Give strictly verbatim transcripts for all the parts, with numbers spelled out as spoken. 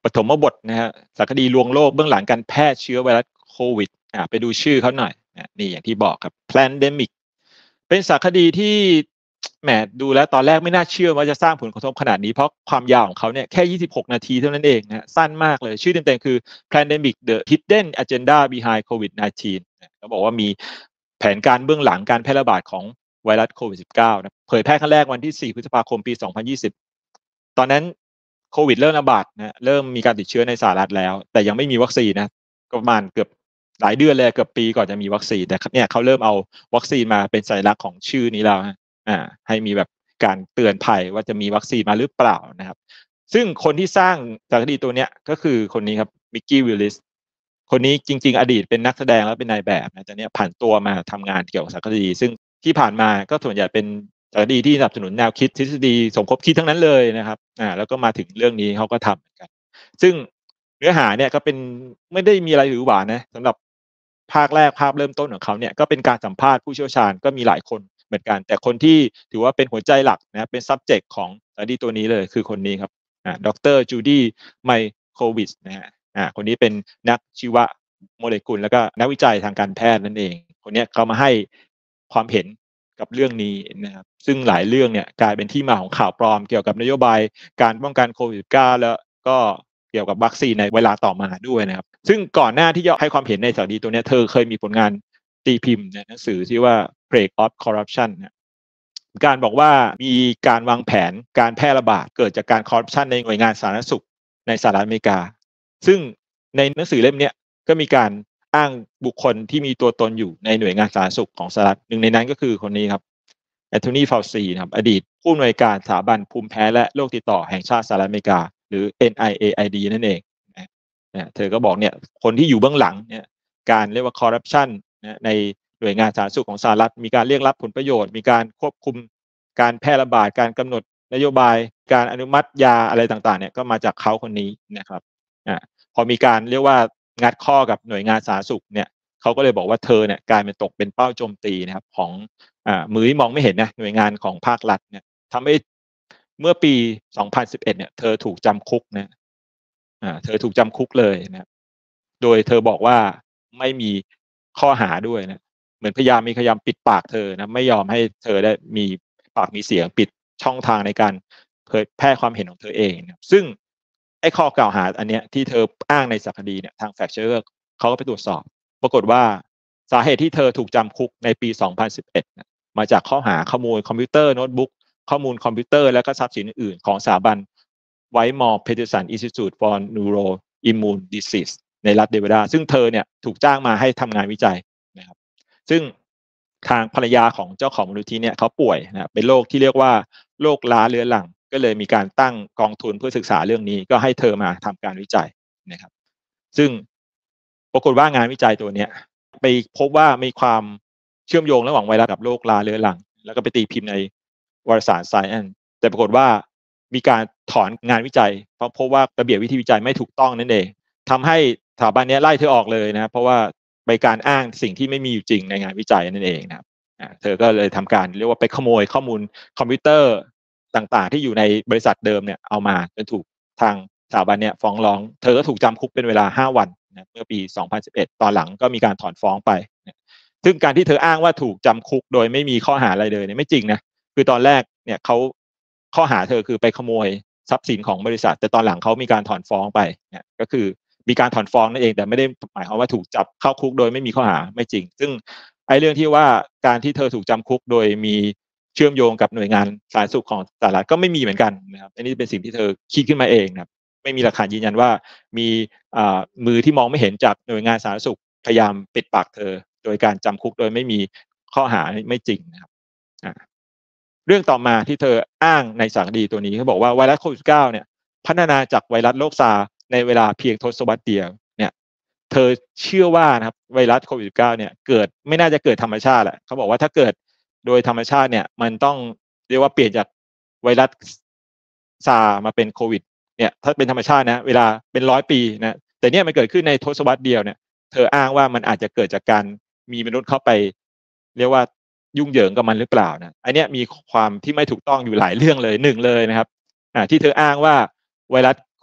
ปฐมบทนะฮะสารคดีลวงโลกเบื้องหลังการแพร่เชื้อไวรัสโควิดอ่าไปดูชื่อเขาหน่อยนะนี่อย่างที่บอกครับ Pandemic เป็นสารคดีที่แหมดูแล้วตอนแรกไม่น่าเชื่อว่าจะสร้างผลกระทบขนาดนี้เพราะความยาวของเขาเนี่ยแค่ยี่สิบหกนาทีเท่านั้นเองนะสั้นมากเลยชื่อเต็มๆคือ Pandemic The Hidden Agenda Behind โควิด สิบเก้า นะเขาบอกว่ามีแผนการเบื้องหลังการแพร่ระบาดของไวรัสโควิด สิบเก้า นะเผยแพร่ครั้งแรกวันที่สี่พฤษภาคมปีสองพันยี่สิบตอนนั้นโควิดเริ่มระบาดนะเริ่มมีการติดเชื้อในสหรัฐแล้วแต่ยังไม่มีวัคซีนนะประมาณเกือบหลายเดือนเลยเกือบปีก่อนจะมีวัคซีนแต่เนี่ยเขาเริ่มเอาวัคซีนมาเป็นสัญลักษณ์ของชื่อนี้แล้วอ่าให้มีแบบการเตือนภัยว่าจะมีวัคซีนมาหรือเปล่านะครับซึ่งคนที่สร้างสารคดีตัวเนี้ยก็คือคนนี้ครับมิกกี้วิลลิสคนนี้จริงๆอดีตเป็นนักแสดงแล้วเป็นนายแบบนะแต่เนี้ยผ่านตัวมาทำงานเกี่ยวกับสารคดีซึ่งที่ผ่านมาก็ส่วนใหญ่เป็นสารคดีที่สนับสนุนแนวคิดทฤษฎีสมคบคิดทั้งนั้นเลยนะครับอ่าแล้วก็มาถึงเรื่องนี้เขาก็ทำเหมือนกันซึ่งเนื้อหาเนี่ยก็เป็นไม่ได้มีอะไรหรือหวานะสำหรับภาคแรกภาพเริ่มต้นของเขาเนี่ยก็เป็นการสัมภาษณ์ผู้เชี่ยวชาญก็มีหลายคนเหมือนกันแต่คนที่ถือว่าเป็นหัวใจหลักนะเป็น subject ของสารคดีตัวนี้เลยคือคนนี้ครับอ่าดรจูดี้ไมโครวิชนะฮะอ่าคนนี้เป็นนักชีวโมเลกุลแล้วก็นักวิจัยทางการแพทย์นั่นเองคนนี้เขามาให้ความเห็นกับเรื่องนี้นะครับซึ่งหลายเรื่องเนี่ยกลายเป็นที่มาของข่าวปลอมเกี่ยวกับนโยบายการป้องกันโควิด สิบเก้า แล้วก็เกี่ยวกับวัคซีนในเวลาต่อมาด้วยนะครับซึ่งก่อนหน้าที่จะให้ความเห็นในสารคดีตัวนี้เธอเคยมีผลงานตีพิมพ์ในหนังสือที่ว่า Plague of Corruption นะการบอกว่ามีการวางแผนการแพร่ระบาดเกิดจากการคอร์รัปชันในหน่วยงานสาธารณสุขในสหรัฐอเมริกาซึ่งในหนังสือเล่มนี้ก็มีการอ้างบุคคลที่มีตัวตนอยู่ในหน่วยงานสาธารณสุขของสหรัฐหนึ่งในนั้นก็คือคนนี้ครับแอนโทนี ฟาวซีนะครับอดีตผู้อำนวยการสถาบันภูมิแพ้และโรคติดต่อแห่งชาติสหรัฐอเมริกาหรือ เอ็น ไอ เอ ไอ ดี นั่นเองนะเธอก็บอกเนี่ยคนที่อยู่เบื้องหลังเนี่ยการเรียกว่าคอร์รัปชันนะในหน่วยงานสาธารณสุขของสหรัฐมีการเรียกรับผลประโยชน์มีการควบคุมการแพร่ระบาดการกำหนดนโยบายการอนุมัติยาอะไรต่างๆเนี่ยก็มาจากเขาคนนี้นะครับอ่าพอมีการเรียกว่างัดข้อกับหน่วยงานสาธารณสุขเนี่ยเขาก็เลยบอกว่าเธอเนี่ยกลายเป็นตกเป็นเป้าโจมตีนะครับของอ่ามือที่มองไม่เห็นนะหน่วยงานของภาครัฐเนี่ยทำให้เมื่อปีสองพันสิบเอ็ดเนี่ยเธอถูกจำคุกนะอ่าเธอถูกจำคุกเลยนะโดยเธอบอกว่าไม่มีข้อหาด้วยนะเหมือนพยายามมีพยายามปิดปากเธอนะไม่ยอมให้เธอได้มีปากมีเสียงปิดช่องทางในการเผยแพร่ความเห็นของเธอเองนะซึ่งไอ้ข้อกล่าวหาอันเนี้ยที่เธออ้างในสารคดีเนี่ยทางแฟกเชอร์เขาก็ไปตรวจสอบปรากฏว่าสาเหตุที่เธอถูกจำคุกในปีสองพันสิบเอ็ดนะมาจากข้อหาขโมยคอมพิวเตอร์โน้ตบุ๊กข้อมูลคอมพิวเตอร์และก็ทรัพย์สินอื่นๆของสถาบันไวท์มอร์เพเทอร์สัน Institute for Neuroimmune Disease ในรัฐเดวิดาซึ่งเธอเนี่ยถูกจ้างมาให้ทำงานวิจัยนะครับซึ่งทางภรรยาของเจ้าของมูลนิธิเนี่ยเขาป่วยนะเป็นโรคที่เรียกว่าโรคล้าเรื้อรังก็เลยมีการตั้งกองทุนเพื่อศึกษาเรื่องนี้ก็ให้เธอมาทำการวิจัยนะครับซึ่งปรากฏว่างานวิจัยตัวเนี้ยไปพบว่ามีความเชื่อมโยงระหว่างไวรัสกับโรคล้าเรื้อรังแล้วก็ไปตีพิมพ์ในวารสาร Science แต่ปรากฏว่ามีการถอนงานวิจัยเพราะพบว่าระเบียบวิธีวิจัยไม่ถูกต้องนั่นเองทำให้สถาบันนี้ไล่เธอออกเลยนะเพราะว่าไปการอ้างสิ่งที่ไม่มีอยู่จริงในงานวิจัยนั่นเองนะครับเธอก็เลยทำการเรียกว่าไปขโมยข้อมูลคอมพิวเตอร์ต่างๆที่อยู่ในบริษัทเดิมเนี่ยเอามาจนถูกทางสถาบันเนี่ยฟ้องร้องเธอก็ถูกจำคุกเป็นเวลาห้าวันนะเมื่อปีสองพันสิบเอ็ดตอนหลังก็มีการถอนฟ้องไปนะซึ่งการที่เธออ้างว่าถูกจำคุกโดยไม่มีข้อหาอะไรเลยเนี่ยไม่จริงนะคือตอนแรกเนี่ยเขาข้อหาเธอคือไปขโมยทรัพย์สินของบริษัทแต่ตอนหลังเขามีการถอนฟ้องไปเนี่ยก็คือมีการถอนฟ้องนั่นเองแต่ไม่ได้หมายความว่าถูกจับเข้าคุกโดยไม่มีข้อหาไม่จริงซึ่งไอ้เรื่องที่ว่าการที่เธอถูกจำคุกโดยมีเชื่อมโยงกับหน่วยงานสาธารณสุขของสหรัฐก็ไม่มีเหมือนกันนะครับอันนี้เป็นสิ่งที่เธอคิดขึ้นมาเองนะครับไม่มีหลักฐานยืนยันว่ามีมือที่มองไม่เห็นจากหน่วยงานสาธารณสุขพยายามปิดปากเธอโดยการจำคุกโดยไม่มีข้อหาไม่จริงนะครับเรื่องต่อมาที่เธออ้างในสารคดีตัวนี้เขาบอกว่าไวรัสโควิด สิบเก้า เนี่ยพัฒนาจากไวรัสโรคซาร์ในเวลาเพียงทศวรรษเดียวเนี่ยเธอเชื่อว่านะครับไวรัสโควิด สิบเก้า เนี่ยเกิดไม่น่าจะเกิดธรรมชาติแหละเขาบอกว่าถ้าเกิดโดยธรรมชาติเนี่ยมันต้องเรียกว่าเปลี่ยนจากไวรัสซาร์มาเป็นโควิดเนี่ยถ้าเป็นธรรมชาตินะเวลาเป็นร้อยปีนะแต่เนี่ยมันเกิดขึ้นในทศวรรษเดียวเนี่ยเธออ้างว่ามันอาจจะเกิดจากการมีมนุษย์เข้าไปเรียกว่ายุ่งเหยิงกับมันหรือเปล่านะอันนี้มีความที่ไม่ถูกต้องอยู่หลายเรื่องเลยหนึ่งเลยนะครับอ่าที่เธออ้างว่าไวรัส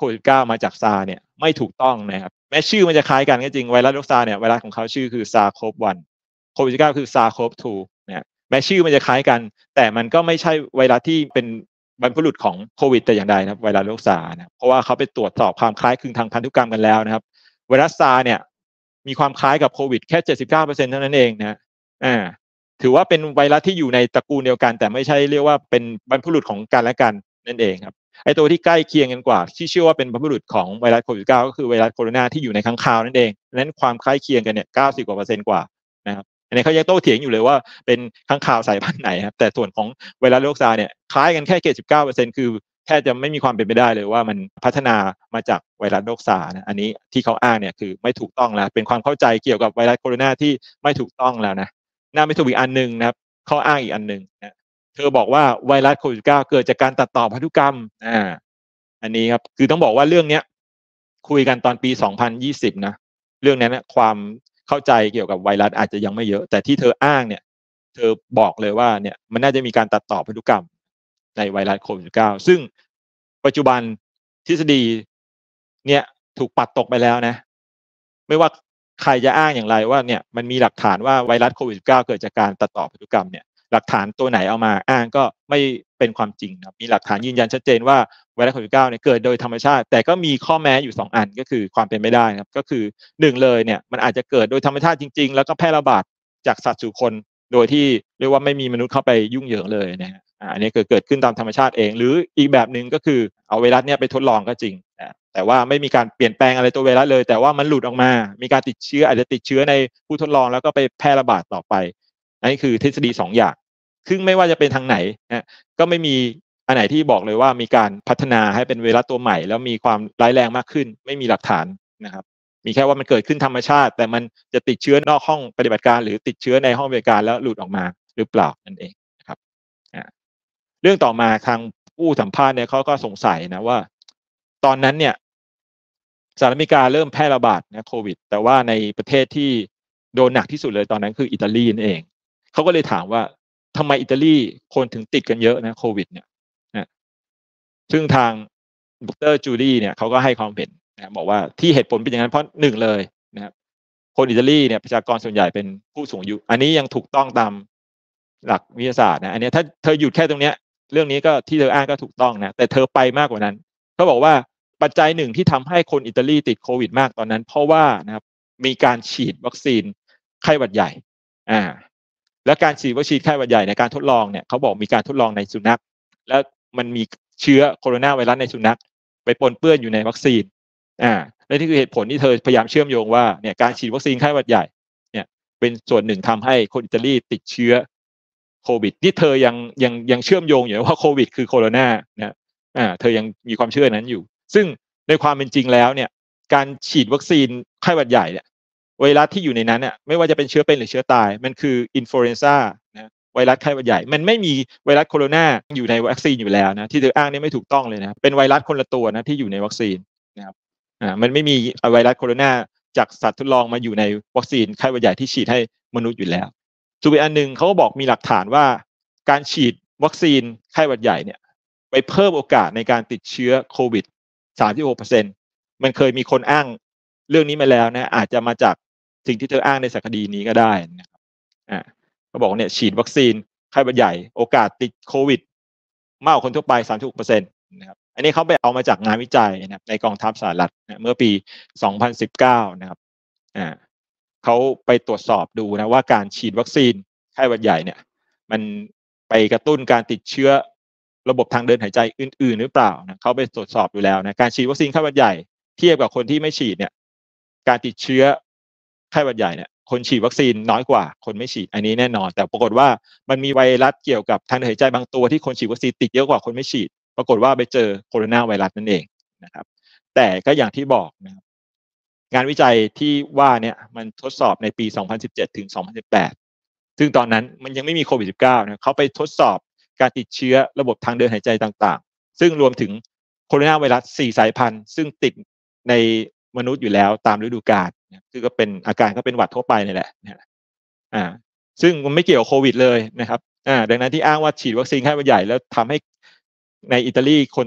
โควิด สิบเก้า มาจากซาร์เนี่ยไม่ถูกต้องนะครับแม้ชื่อมันจะคล้ายกันก็จริงไวรัสโรคซาร์เนี่ยไวรัสของเขาชื่อคือ ซาร์ โคฟ วัน โควิด สิบเก้า คือ ซาร์ โคฟ ทู นะแม้ชื่อมันจะคล้ายกันแต่มันก็ไม่ใช่ไวรัสที่เป็นบรรพบุรุษของโควิดแต่อย่างใดนะครับไวรัสโรคซาร์นะเพราะว่าเขาไปตรวจสอบความคล้ายคลึงทางพันธุกรรมกันแล้วนะครับไวรัสซาร์เนี่ยมีความคล้ายกับโควิดแค่ เจ็ดสิบเก้าเปอร์เซ็นต์ เท่านั้นเองนะอ่าถือว่าเป็นไวรัสที่อยู่ในตระกูลเดียวกันแต่ไม่ใช่เรียกว่าเป็นบรรพบุรุษของกันและกันนั่นเองครับไอ้ตัวที่ใกล้เคียงกันกว่าที่เชื่อว่าเป็นบรรพบุรุษของไวรัสโควิด สิบเก้า ก็คือไวรัสโคโรนาที่อยู่ในค้างคาวนั่นเองนั้นความคล้ายเคียงกันเนี่ยเก้าสิบกว่าเปอร์เซ็นต์กว่านะครับอันนี้เขายังโต้เถียงอยู่เลยว่าเป็นค้างคาวสายพันธุ์ไหนครับแต่ส่วนของไวรัสโรคซาร์เนี่ยคล้ายกันแค่ เจ็ดสิบเก้าเปอร์เซ็นต์ คือแทบจะไม่มีความเป็นไปได้เลยว่ามันพัฒนามาจากไวรัสโรคซาร์นะอันนี้ที่เขาอ้างเนี่ยคือไม่ถูกต้องแล้วเป็นความเข้าใจเกี่ยวกับไวรัสโคโรนาที่ไม่ถูกต้องแล้วนะน่าไม่ถูกอีกอันนึงนะครับข้ออ้างอีกอันนึงนะเธอบอกว่าไวรัสโควิด สิบเก้า เกิดจากการตัดต่อพันธุกรรมอ่าอันนี้ครับคือต้องบอกว่าเรื่องเนี้ยคุยกันตอนปีสองพันยี่สิบนะเรื่องนั้นนะความเข้าใจเกี่ยวกับไวรัสอาจจะยังไม่เยอะแต่ที่เธออ้างเนี่ยเธอบอกเลยว่าเนี่ยมันน่าจะมีการตัดต่อพันธุกรรมในไวรัสโควิด สิบเก้า ซึ่งปัจจุบันทฤษฎีเนี่ยถูกปัดตกไปแล้วนะไม่ว่าใครจะอ้างอย่างไรว่าเนี่ยมันมีหลักฐานว่าไวรัสโควิด สิบเก้า เกิดจากการตัดต่อพันธุกรรมเนี่ยหลักฐานตัวไหนเอามาอ้างก็ไม่เป็นความจริงครับมีหลักฐานยืนยันชัดเจนว่าไวรัสโควิด สิบเก้า เนี่ยเกิดโดยธรรมชาติแต่ก็มีข้อแม้อยู่สองอันก็คือความเป็นไม่ได้ครับก็คือหนึ่งเลยเนี่ยมันอาจจะเกิดโดยธรรมชาติจริงๆแล้วก็แพร่ระบาดจากสัตว์สู่คนโดยที่เรียกว่าไม่มีมนุษย์เข้าไปยุ่งเหยิงเลยนะฮะอันนี้เกิดเกิดขึ้นตามธรรมชาติเองหรืออีกแบบนึงก็คือเอาไวรัสเนี่ยไปทดลองก็จริงแต่ว่าไม่มีการเปลี่ยนแปลงอะไรตัวไวรัสเลยแต่ว่ามันหลุดออกมามีการติดเชื้ออาจจะติดเชื้อในผู้ทดลองแล้วก็ไปแพร่ระบาดต่อไปอันนี้คือทฤษฎีสองอย่างซึ่งไม่ว่าจะเป็นทางไหนนะก็ไม่มีอันไหนที่บอกเลยว่ามีการพัฒนาให้เป็นไวรัสตัวใหม่แล้วมีความร้ายแรงมากขึ้นไม่มีหลักฐานนะครับมีแค่ว่ามันเกิดขึ้นธรรมชาติแต่มันจะติดเชื้อนอกห้องปฏิบัติการหรือติดเชื้อในห้องปฏิบัติการแล้วหลุดออกมาหรือเปล่านั่นเองนะครับเรื่องต่อมาทางผู้สัมภาษณ์เนี่ยเขาก็สงสัยนะว่าตอนนั้นเนี่ยสหรัฐอเมริกาเริ่มแพร่ระบาดนะโควิดแต่ว่าในประเทศที่โดนหนักที่สุดเลยตอนนั้นคืออิตาลีนั่นเองเขาก็เลยถามว่าทำไมอิตาลีคนถึงติดกันเยอะนะโควิดเนี่ยนะซึ่งทางดร.จูดี้เนี่ยเขาก็ให้ความเห็นนะบอกว่าที่เหตุผลเป็นอย่างนั้นเพราะหนึ่งเลยนะครับคนอิตาลีเนี่ยประชากรส่วนใหญ่เป็นผู้สูงอายุอันนี้ยังถูกต้องตามหลักวิทยาศาสตร์นะอันนี้ถ้าเธอหยุดแค่ตรงเนี้ยเรื่องนี้ก็ที่เธออ้างก็ถูกต้องนะแต่เธอไปมากกว่านั้นเขาบอกว่าปัจจัยหนึ่งที่ทำให้คนอิตาลีติดโควิดมากตอนนั้นเพราะว่านะครับมีการฉีดวัคซีนไข้หวัดใหญ่อ่าและการฉีดวัคซีนไข้หวัดใหญ่ในการทดลองเนี่ยเขาบอกมีการทดลองในสุนัขแล้วมันมีเชื้อโคโรนาไวรัสในสุนัขไปปนเปื้อนอยู่ในวัคซีนอ่าและนี่คือเหตุผลที่เธอพยายามเชื่อมโยงว่าเนี่ยการฉีดวัคซีนไข้หวัดใหญ่เนี่ยเป็นส่วนหนึ่งทำให้คนอิตาลีติดเชื้อโควิดที่เธอยังยังยังเชื่อมโยงอยู่ว่าโควิดคือโคโรนานะอ่าเธอยังมีความเชื่อนั้นอยู่ซึ่งในความเป็นจริงแล้วเนี่ยการฉีดวัคซีนไข้หวัดใหญ่เนี่ยไวรัสที่อยู่ในนั้นเนี่ยไม่ว่าจะเป็นเชื้อเป็นหรือเชื้อตายมันคืออินฟลูเอนซ่านะไวรัสไข้หวัดใหญ่มันไม่มีไวรัสโคโรนาอยู่ในวัคซีนอยู่แล้วนะที่เธออ้างนี่ไม่ถูกต้องเลยนะเป็นไวรัสคนละตัวนะที่อยู่ในวัคซีนนะครับอ่ามันไม่มีไวรัสโคโรนาจากสัตว์ทดลองมาอยู่ในวัคซีนไข้หวัดใหญ่ที่ฉีดให้มนุษย์อยู่แล้วส่วนอีกอันนึงเขาก็บอกมีหลักฐานว่าการฉีดวัคซีนไข้หวัดใหญ่เนี่ยไปเพิ่มโอกาสในการติดเชื้อโควิด สามสิบหกเปอร์เซ็นต์ มันเคยมีคนอ้างเรื่องนี้มาแล้วนะอาจจะมาจากสิ่งที่เธออ้างในสารคดีนี้ก็ได้นะครับอ่าเขาบอกเนี่ยฉีดวัคซีนไข้หวัดใหญ่โอกาสติดโควิดมากกว่าคนทั่วไป สามสิบหกเปอร์เซ็นต์ นะครับอันนี้เขาไปเอามาจากงานวิจัยนะครับในกองทัพสหรัฐนะเมื่อปีสองพันสิบเก้านะครับอ่าเขาไปตรวจสอบดูนะว่าการฉีดวัคซีนไข้หวัดใหญ่เนี่ยมันไปกระตุ้นการติดเชื้อระบบทางเดินหายใจอื่นๆหรือเปล่านะเขาไปตรวจสอบดูแล้วนะการฉีดวัคซีนไข้หวัดใหญ่เทียบกับคนที่ไม่ฉีดเนี่ยการติดเชื้อไข้หวัดใหญ่เนี่ยคนฉีดวัคซีนน้อยกว่าคนไม่ฉีดอันนี้แน่นอนแต่ปรากฏว่ามันมีไวรัสเกี่ยวกับทางเดินหายใจบางตัวที่คนฉีดวัคซีนติดเยอะกว่าคนไม่ฉีดปรากฏว่าไปเจอโคโรนาไวรัสนั่นเองนะครับแต่ก็อย่างที่บอกนะครับงานวิจัยที่ว่าเนี่ยมันทดสอบในปีสองพันสิบเจ็ดถึงสองพันสิบแปดซึ่งตอนนั้นมันยังไม่มีโควิด สิบเก้า นะเขาไปทดสอบการติดเชื้อระบบทางเดินหายใจต่างๆซึ่งรวมถึงโคโรนาไวรัสสี่สายพันธุ์ซึ่งติดในมนุษย์อยู่แล้วตามฤดูกาลคือก็เป็นอาการก็เป็นหวัดทั่วไปนี่แหละนะอ่าซึ่งมันไม่เกี่ยวกับโควิดเลยนะครับอ่าดังนั้นที่อ้างว่าฉีดวัคซีนไข้หวัดใหญ่แล้วทำให้ในอิตาลีคนติด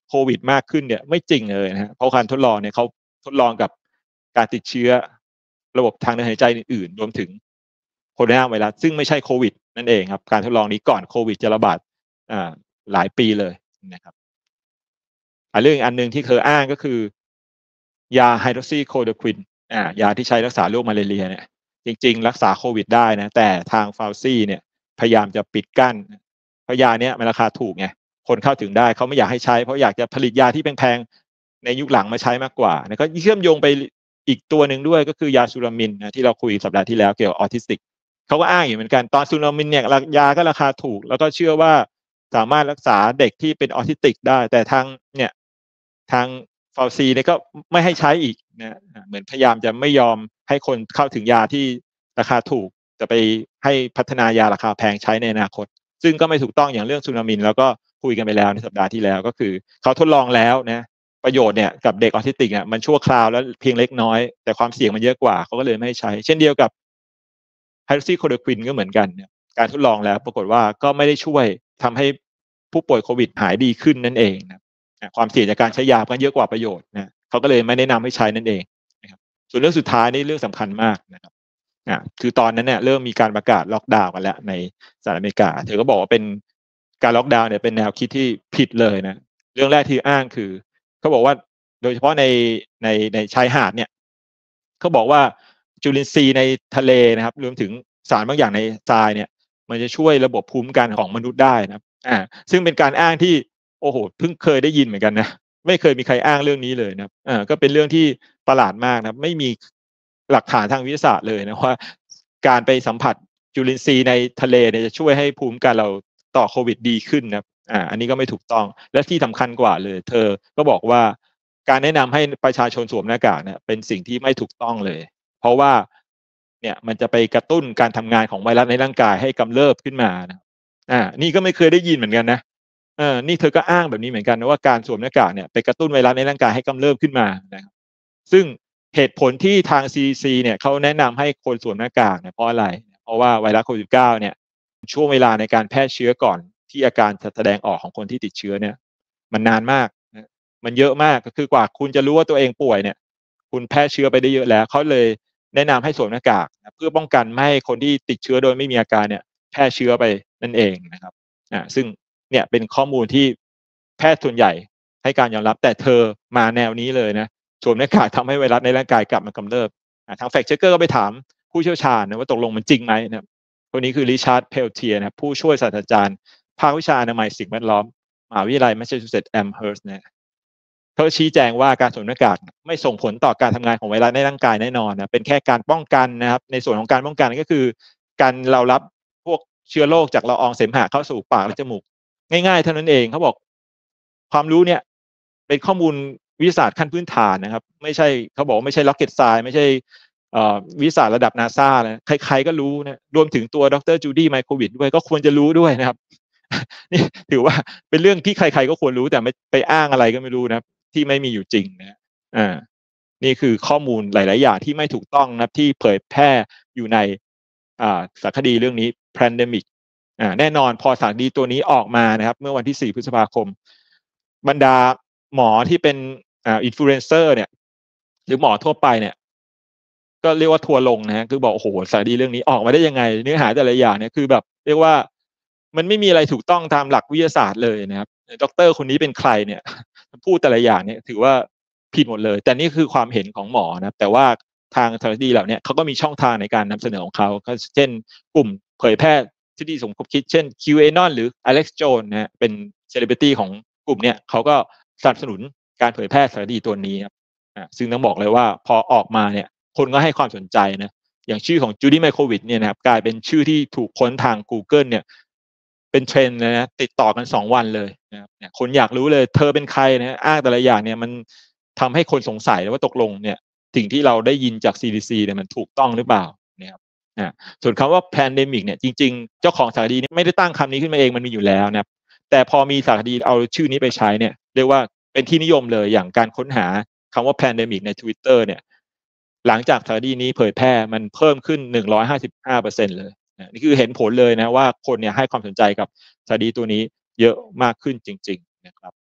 โควิดมากขึ้นเนี่ยไม่จริงเลยนะฮะเพราะการทดลองเนี่ยเขาทดลองกับการติดเชื้อระบบทางเดินหายใจอื่นๆรวมถึงโคโรนาไวรัสซึ่งไม่ใช่โควิดนั่นเองครับการทดลองนี้ก่อนโควิดจะระบาดอ่าหลายปีเลยนะครับอ่าเรื่องอันหนึ่งที่เคยอ้างก็คือยาไฮดรอกซีโคโดควินอ่ายาที่ใช้รักษาโรคมาลาเรียเนี่ยจริงๆรักษาโควิดได้นะแต่ทางฟาวซี่เนี่ยพยายามจะปิดกั้นเพราะยาเนี้ยมันราคาถูกไงคนเข้าถึงได้เขาไม่อยากให้ใช้เพราะอยากจะผลิตยาที่แพงๆในยุคหลังมาใช้มากกว่านะก็เชื่อมโยงไปอีกตัวหนึ่งด้วยก็คือยาซูรามินนะที่เราคุยสัปดาห์ที่แล้วเกี่ยวกับออทิสติกเขาก็อ้างอยู่เหมือนกันตอนซูรามินเนี่ยยาก็ราคาถูกแล้วก็เชื่อว่าสามารถรักษาเด็กที่เป็นออทิสติกได้แต่ทางเนี่ยทางฟาวซีเนี่ยก็ไม่ให้ใช้อีกนะเหมือนพยายามจะไม่ยอมให้คนเข้าถึงยาที่ราคาถูกจะไปให้พัฒนายาราคาแพงใช้ในอนาคตซึ่งก็ไม่ถูกต้องอย่างเรื่องซูนามินแล้วก็คุยกันไปแล้วในสัปดาห์ที่แล้วก็คือเขาทดลองแล้วนะประโยชน์เนี่ยกับเด็กออทิสติกเนี่ยมันชั่วคราวแล้วเพียงเล็กน้อยแต่ความเสี่ยงมันเยอะกว่าเขาก็เลยไม่ให้ใช้เช่นเดียวกับไฮดรอกซีโคโดควินก็เหมือนกันการทดลองแล้วปรากฏว่าก็ไม่ได้ช่วยทำให้ผู้ป่วยโควิดหายดีขึ้นนั่นเองนะความเสี่ยงจากการใช้ยาก็เยอะกว่าประโยชน์นะเขาก็เลยไม่แนะนำให้ใช้นั่นเองนะครับส่วนเรื่องสุดท้ายนี่เรื่องสำคัญมากนะครับอ่าคือตอนนั้นเนี่ยเริ่มมีการประกาศล็อกดาวน์กันแล้วในสหรัฐอเมริกาเธอก็บอกว่าเป็นการล็อกดาวน์เนี่ยเป็นแนวคิดที่ผิดเลยนะเรื่องแรกที่อ้างคือเขาบอกว่าโดยเฉพาะในในในชายหาดเนี่ยเขาบอกว่าจุลินทรีย์ในทะเลนะครับรวมถึงสารบางอย่างในทรายเนี่ยมันจะช่วยระบบภูมิคุ้มกันของมนุษย์ได้นะครับอ่าซึ่งเป็นการอ้างที่โอ้โหเพิ่งเคยได้ยินเหมือนกันนะไม่เคยมีใครอ้างเรื่องนี้เลยนะครับอ่าก็เป็นเรื่องที่ประหลาดมากนะครับไม่มีหลักฐานทางวิทยาศาสตร์เลยนะว่าการไปสัมผัสจุลินทรีย์ในทะเลเนี่ยจะช่วยให้ภูมิคุ้มกันเราต่อโควิดดีขึ้นนะครับอ่าอันนี้ก็ไม่ถูกต้องและที่สำคัญกว่าเลยเธอก็บอกว่าการแนะนำให้ประชาชนสวมหน้ากากเนี่ยเป็นสิ่งที่ไม่ถูกต้องเลยเพราะว่าเนี่ยมันจะไปกระตุ้นการทำงานของไวรัสในร่างกายให้กำเริบขึ้นมานะอ่านี่ก็ไม่เคยได้ยินเหมือนกันนะเออนี่เธอก็อ้างแบบนี้เหมือนกันนะว่าการสวมหน้ากากเนี่ยไปกระตุ้นไวรัสในร่างกายให้กำเริบขึ้นมานะครับซึ่งเหตุผลที่ทาง ซี ดี ซี เนี่ยเขาแนะนำให้คนสวมหน้ากากเนี่ยเพราะอะไรเพราะว่าไวรัสโควิด สิบเก้า เนี่ยช่วงเวลาในการแพร่เชื้อก่อนที่อาการจะแสดงออกของคนที่ติดเชื้อเนี่ยมันนานมากนะมันเยอะมากก็คือกว่าคุณจะรู้ว่าตัวเองป่วยเนี่ยคุณแพร่เชื้อไปได้เยอะแล้วเขาเลยแนะนำให้สวมหน้ากากนะเพื่อป้องกันไม่ให้คนที่ติดเชื้อโดยไม่มีอาการเนี่ยแพร่เชื้อไปนั่นเองนะครับอ่าซึ่งเนี่ยเป็นข้อมูลที่แพทย์ส่วนใหญ่ให้การยอมรับแต่เธอมาแนวนี้เลยนะสวมหน้ากากทำให้ไวรัสในร่างกายกลับมากำเริบทางแฟกต์เช็คเกอร์ก็ไปถามผู้เชี่ยวชาญนะว่าตกลงมันจริงไหมนะครับคนนี้คือริชาร์ดเพลเทียนะผู้ช่วยศาสตราจารย์ภาควิชาอนามัยสิ่งแวดล้อมมหาวิทยาลัยแมสซาชูเซตส์แอมเฮิร์สนะเขาชี้แจงว่าการสวมหน้ากากไม่ส่งผลต่อการทำงานของไวรัสในร่างกายแน่นอนนะเป็นแค่การป้องกันนะครับในส่วนของการป้องกันก็คือการเรารับพวกเชื้อโรคจากละอองเสมหะเข้าสู่ปากและจมูกง่ายๆเท่านั้นเองเขาบอกความรู้เนี่ยเป็นข้อมูลวิทยาศาสตร์ขั้นพื้นฐานนะครับไม่ใช่เขาบอกไม่ใช่ rocket science ไม่ใช่วิทยาศาสตร์ระดับ NASA นะใครๆก็รู้นะรวมถึงตัวดรจูดี้ไมโครวิดด้วยก็ควรจะรู้ด้วยนะครับนี่ถือว่าเป็นเรื่องที่ใครๆก็ควรรู้แต่ไม่ไปอ้างอะไรก็ไม่รู้นะที่ไม่มีอยู่จริงนะอ่านี่คือข้อมูลหลายๆอย่างที่ไม่ถูกต้องนะที่เผยแพร่อยู่ในอ่าสารคดีเรื่องนี้ Pandemic อ่าแน่นอนพอสารคดีตัวนี้ออกมานะครับเมื่อวันที่สี่พฤษภาคมบรรดาหมอที่เป็นอ่าอินฟลูเอนเซอร์เนี่ยหรือหมอทั่วไปเนี่ยก็เรียกว่าทัวร์ลงนะฮะคือบอกโอ้โหสารคดีเรื่องนี้ออกมาได้ยังไงเนื้อหาแต่ละอย่างเนี่ยคือแบบเรียกว่ามันไม่มีอะไรถูกต้องตามหลักวิทยาศาสตร์เลยนะครับด็อกเตอร์คนนี้เป็นใครเนี่ยพูดแต่ละอย่างเนี่ยถือว่าผิดหมดเลยแต่นี่คือความเห็นของหมอนะแต่ว่าทางสารคดีเหล่านี้เขาก็มีช่องทางในการนำเสนอของเขาเช่นกลุ่มเผยแพร่ทฤษฎีสมคบคิดเช่น QAnon หรือ Alex Jones นะฮะเป็นเซเลบริตี้ของกลุ่มเนี่ยเขาก็สนับสนุนการเผยแพร่สารคดีตัวนี้ครับอ่าซึ่งต้องบอกเลยว่าพอออกมาเนี่ยคนก็ให้ความสนใจนะอย่างชื่อของจูดี้ไมโครวิดเนี่ยนะครับกลายเป็นชื่อที่ถูกค้นทาง Google เนี่ยเป็นเทรนด์เลยนะติดต่อกันสองวันเลยนะครับคนอยากรู้เลยเธอเป็นใครนะอ้างแต่ละอย่างเนี่ยมันทำให้คนสงสัยว่าตกลงเนี่ยสิ่งที่เราได้ยินจาก ซี ดี ซี เนี่ยมันถูกต้องหรือเปล่านะครับอ่าส่วนคำว่า pandemic เนี่ยจริงๆเจ้าของสารคดีนี่ไม่ได้ตั้งคำนี้ขึ้นมาเองมันมีอยู่แล้วนะครับแต่พอมีสารคดีเอาชื่อนี้ไปใช้เนี่ยเรียกว่าเป็นที่นิยมเลยอย่างการค้นหาคำว่า pandemic ใน Twitter เนี่ยหลังจากสารคดีนี้เผยแพร่มันเพิ่มขึ้น หนึ่งร้อยห้าสิบห้าเปอร์เซ็นต์ เลยนะนี่คือเห็นผลเลยนะว่าคนเนี่ยให้ความสนใจกับสารคดีตัวนี้เยอะมากขึ้นจริงๆนะครับ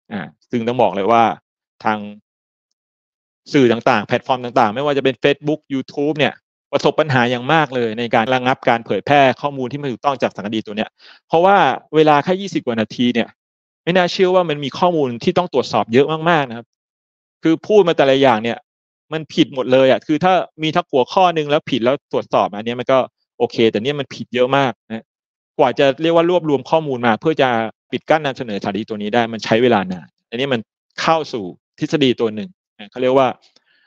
อ่าซึ่งต้องบอกเลยว่าทางสื่อต่างๆแพลตฟอร์มต่างๆไม่ว่าจะเป็น Facebook YouTube เนี่ยประสบปัญหาอย่างมากเลยในการระงับการเผยแพร่ข้อมูลที่ไม่ถูกต้องจากสารคดีตัวเนี้ยเพราะว่าเวลาแค่ยี่สิบกว่านาทีเนี่ยไม่น่าเชื่อว่ามันมีข้อมูลที่ต้องตรวจสอบเยอะมากๆนะครับคือพูดมาแต่ละอย่างเนี่ยมันผิดหมดเลยอ่ะคือถ้ามีทักหัวข้อนึงแล้วผิดแล้วตรวจสอบอันนี้มันก็โอเคแต่เนี่ยมันผิดเยอะมากนะกว่าจะเรียกว่ารวบรวมข้อมูลมาเพื่อจะปิดกั้นนำเสนอสารคดีตัวนี้ได้มันใช้เวลานานอันนี้มันเข้าสู่ทฤษฎีตัวหนึ่งเขาเรียกว่า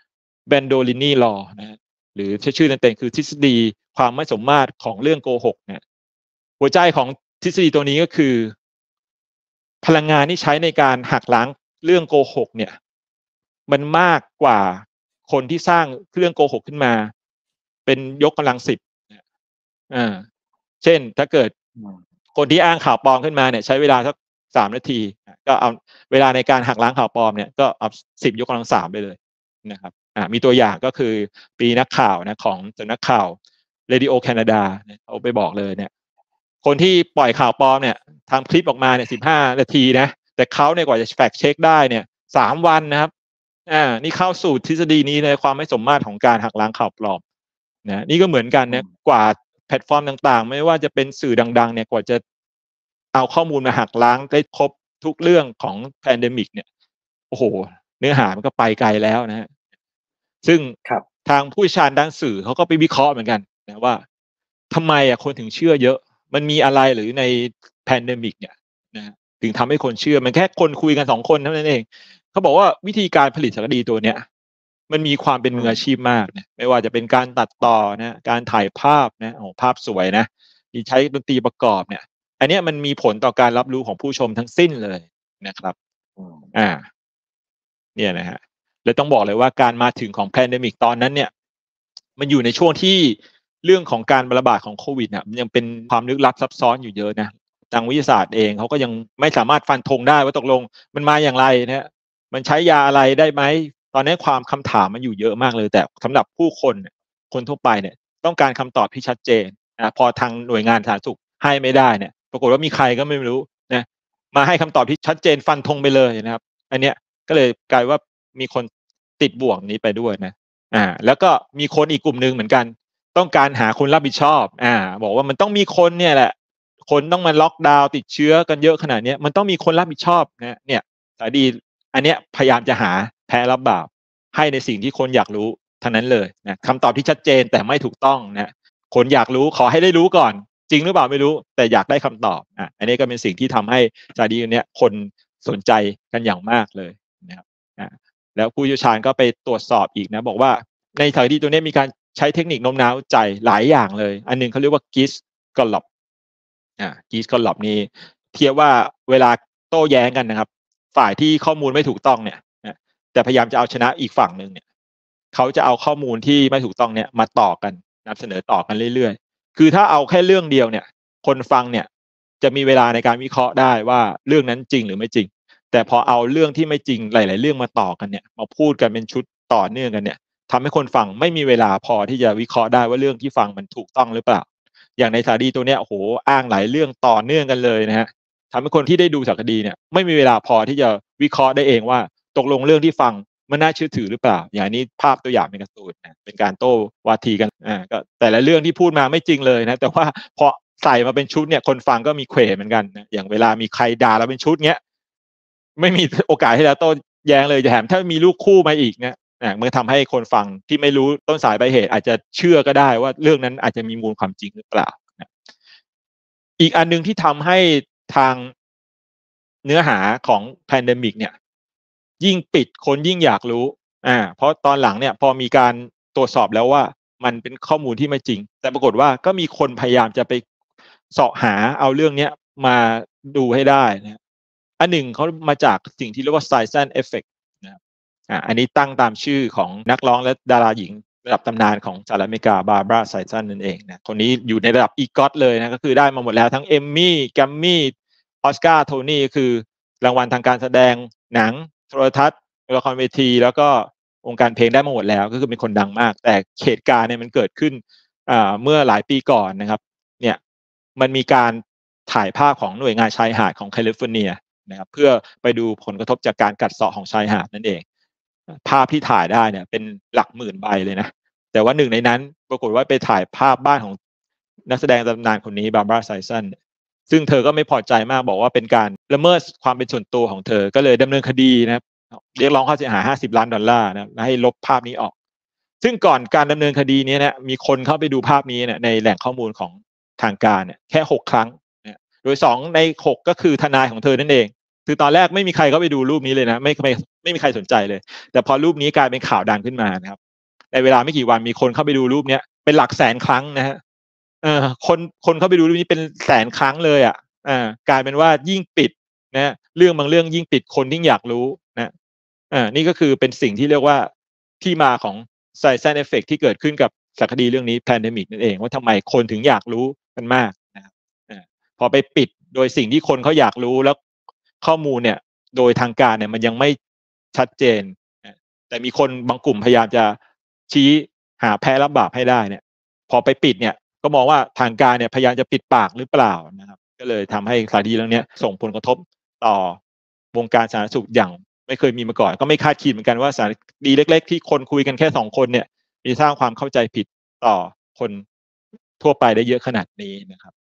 Bandolini Law นะหรือชื่อเต็มๆคือทฤษฎีความไม่สมมาตรของเรื่องโกหกเนี่ยหัวใจของทฤษฎีตัวนี้ก็คือพลังงานที่ใช้ในการหักล้างเรื่องโกหกเนี่ยมันมากกว่าคนที่สร้างเรื่องโกหกขึ้นมาเป็นยกกำลังสิบอ่าเช่นถ้าเกิดคนที่อ้างข่าวปลอมขึ้นมาเนี่ยใช้เวลาสักสามนาทีก็เอาเวลาในการหักล้างข่าวปลอมเนี่ยก็เอาสิบยกกำลังสามไปเลยนะครับอ่ามีตัวอย่างก็คือปีนักข่าวนะของสำนักข่าว Radio Canada เอาไปบอกเลยเนี่ยคนที่ปล่อยข่าวปลอมเนี่ยทำคลิปออกมาเนี่ยสิบห้านาทีนะแต่เขาเนี่ยกว่าจะแฟกเช็คได้เนี่ยสามวันนะครับอ่านี่เข้าสู่ทฤษฎีนี้ในความไม่สมมาตรของการหักล้างข่าวปลอมนะนี่ก็เหมือนกันนะกว่าแพลตฟอร์มต่างๆไม่ว่าจะเป็นสื่อดังๆเนี่ยกว่าจะเอาข้อมูลมาหักล้างได้ครบทุกเรื่องของแพนเดมิกเนี่ยโอ้โหเนื้อหามันก็ไปไกลแล้วนะฮะซึ่งทางผู้เชี่ยวชาญด้านสื่อเขาก็ไปวิเคราะห์เหมือนกันนะว่าทำไมอ่ะคนถึงเชื่อเยอะมันมีอะไรหรือในแพนเดมิกเนี่ยนะถึงทำให้คนเชื่อมันแค่คนคุยกันสองคนเท่านั้นเองเขาบอกว่าวิธีการผลิตสารคดีตัวเนี้ยมันมีความเป็นมืออาชีพมากนะไม่ว่าจะเป็นการตัดต่อนะการถ่ายภาพนะโอ้ภาพสวยนะมีใช้ดนตรีประกอบเนี่ยอันนี้มันมีผลต่อการรับรู้ของผู้ชมทั้งสิ้นเลยนะครับอ่าเนี่ยนะฮะแล้วต้องบอกเลยว่าการมาถึงของแพนเดมิกตอนนั้นเนี่ยมันอยู่ในช่วงที่เรื่องของการระบาดของโควิดเนี่ยมันยังเป็นความลึกลับซับซ้อนอยู่เยอะนะทางวิทยาศาสตร์เองเขาก็ยังไม่สามารถฟันธงได้ว่าตกลงมันมาอย่างไรนะมันใช้ยาอะไรได้ไหมตอนนี้ความคำถามมันอยู่เยอะมากเลยแต่สำหรับผู้คนคนทั่วไปเนี่ยต้องการคำตอบที่ชัดเจนนะพอทางหน่วยงานสาธารณสุขให้ไม่ได้เนี่ยปรากฏว่ามีใครก็ไม่รู้นะมาให้คำตอบที่ชัดเจนฟันธงไปเลยนะครับอันเนี้ยก็เลยกลายว่ามีคนติดบ่วงนี้ไปด้วยนะอ่าแล้วก็มีคนอีกกลุ่มนึงเหมือนกันต้องการหาคนรับผิดชอบอ่าบอกว่ามันต้องมีคนเนี่ยแหละคนต้องมาล็อกดาวน์ติดเชื้อกันเยอะขนาดนี้มันต้องมีคนรับผิดชอบนะเนี่ยสายดีอันเนี้ยพยายามจะหาแพ้รับบาปให้ในสิ่งที่คนอยากรู้ทั้งนั้นเลยนะคำตอบที่ชัดเจนแต่ไม่ถูกต้องนะคนอยากรู้ขอให้ได้รู้ก่อนจริงหรือเปล่าไม่รู้แต่อยากได้คำตอบอ่ะอันนี้ก็เป็นสิ่งที่ทำให้สายดีเนี้ยคนสนใจกันอย่างมากเลยนะครับอ่าแล้วผู้เชี่ยวชาญก็ไปตรวจสอบอีกนะบอกว่าในสายดีตัวนี้มีการใช้เทคนิคโน้มน้าวใจหลายอย่างเลยอันนึงเขาเรียกว่ากิสกอลล็อบอ่ากิสกอลล็อบนี่เทียบว่าเวลาโต้แย้งกันนะครับฝ่ายที่ข้อมูลไม่ถูกต้องเนี่ยแต่พยายามจะเอาชนะอีกฝั่งนึงเนี่ยเขาจะเอาข้อมูลที่ไม่ถูกต้องเนี่ยมาต่อกันนำเสนอต่อกันเรื่อยๆคือถ้าเอาแค่เรื่องเดียวเนี่ยคนฟังเนี่ยจะมีเวลาในการวิเคราะห์ได้ว่าเรื่องนั้นจริงหรือไม่จริงแต่พอเอาเรื่องที่ไม่จริงหลายๆเรื่องมาต่อกันเนี่ยมาพูดกันเป็นชุดต่อเนื่องกันเนี่ยทำให้คนฟังไม่มีเวลาพอที่จะวิเคราะห์ได้ว่าเรื่องที่ฟังมันถูกต้องหรือเปล่าอย่างในสารคดีตัวเนี้ยโอ้โหอ้างหลายเรื่องต่อเนื่องกันเลยนะฮะทำให้คนที่ได้ดูสารคดีเนี่ยไม่มีเวลาพอที่จะวิเคราะห์ได้เองว่าตกลงเรื่องที่ฟังมันน่าเชื่อถือหรือเปล่าอย่างนี้ภาพตัวอย่างเป็นการ์ตูนนะเป็นการโต้วาทีกันอ่าก็แต่ละเรื่องที่พูดมาไม่จริงเลยนะแต่ว่าพอใส่มาเป็นชุดเนี่ยคนฟังก็มีเขวเหมือนกันนะอย่างเวลามีใครด่าเราเป็นชุดเงี้ยไม่มีโอกาสที่จะโต้แย้งเลยจะแถมถ้ามีลูกคู่มาอีกเนี่ยมันทำให้คนฟังที่ไม่รู้ต้นสายปลายเหตุอาจจะเชื่อก็ได้ว่าเรื่องนั้นอาจจะมีมูลความจริงหรือเปล่านะอีกอันนึงที่ทำให้ทางเนื้อหาของแพนเดมิกเนี่ยยิ่งปิดคนยิ่งอยากรู้อ่าเพราะตอนหลังเนี่ยพอมีการตรวจสอบแล้วว่ามันเป็นข้อมูลที่ไม่จริงแต่ปรากฏว่าก็มีคนพยายามจะไปเสาะหาเอาเรื่องนี้มาดูให้ได้นะอันหนึ่งเขามาจากสิ่งที่เรียกว่า Streisand Effect นะครับอ่าอันนี้ตั้งตามชื่อของนักร้องและดาราหญิงระดับตำนานของสหรัฐอเมริกาบาร์บราไซซันนั่นเองนะคนนี้อยู่ในระดับอีกอตเลยนะก็คือได้มาหมดแล้วทั้งเอมมี่แกรมมี่ออสการ์โทนี่คือรางวัลทางการแสดงหนังโทรทัศน์ละครเวทีแล้วก็วงการเพลงได้มาหมดแล้วก็คือเป็นคนดังมากแต่เหตุการณ์เนี่ยมันเกิดขึ้นเมื่อหลายปีก่อนนะครับเนี่ยมันมีการถ่ายภาพของหน่วยงานชายหาดของแคลิฟอร์เนียนะครับเพื่อไปดูผลกระทบจากการกัดเซาะของชายหาดนั่นเองภาพที่ถ่ายได้เนี่ยเป็นหลักหมื่นใบเลยนะแต่ว่าหนึ่งในนั้นปรากฏว่าไปถ่ายภาพบ้านของนักแสดงตำนานคนนี้บาร์บาร่าไซสันซึ่งเธอก็ไม่พอใจมากบอกว่าเป็นการละเมิดความเป็นส่วนตัวของเธอก็เลยดำเนินคดีนะครับเรียกร้องค่าเสียหายห้าสิบล้านดอลลาร์นะให้ลบภาพนี้ออกซึ่งก่อนการดำเนินคดีนี้นะมีคนเข้าไปดูภาพนี้เนี่ยในแหล่งข้อมูลของทางการเนี่ยแค่หกครั้งนะโดยสองในหกก็คือทนายของเธอนั่นเองคือตอนแรกไม่มีใครเข้าไปดูรูปนี้เลยนะไม่ไม่ไม่มีใครสนใจเลยแต่พอรูปนี้กลายเป็นข่าวดังขึ้นมานะครับในเวลาไม่กี่วันมีคนเข้าไปดูรูปนี้เป็นหลักแสนครั้งนะฮะเออคนคนเข้าไปดูรูปนี้เป็นแสนครั้งเลยอ่ะอ่ากลายเป็นว่ายิ่งปิดนะเรื่องบางเรื่องยิ่งปิดคนยิ่งอยากรู้นะอ่านี่ก็คือเป็นสิ่งที่เรียกว่าที่มาของไซแซนเอฟเฟกต์ที่เกิดขึ้นกับสารคดีเรื่องนี้ Pandemic นั่นเองว่าทำไมคนถึงอยากรู้กันมากนะครับอ่าพอไปปิดโดยสิ่งที่คนเขาอยากรู้แล้วข้อมูลเนี่ยโดยทางการเนี่ยมันยังไม่ชัดเจนนะแต่มีคนบางกลุ่มพยายามจะชี้หาแพ้รับบาปให้ได้เนี่ยพอไปปิดเนี่ยก็มองว่าทางการเนี่ยพยายามจะปิดปากหรือเปล่านะครับก็เลยทำให้สารคดีเรื่องนี้ส่งผลกระทบต่อวงการสาธารณสุขอย่างไม่เคยมีมาก่อนก็ไม่คาดคิดเหมือนกันว่าสารคดีเล็กๆที่คนคุยกันแค่สองคนเนี่ยมีสร้างความเข้าใจผิดต่อคนทั่วไปได้เยอะขนาดนี้นะครับ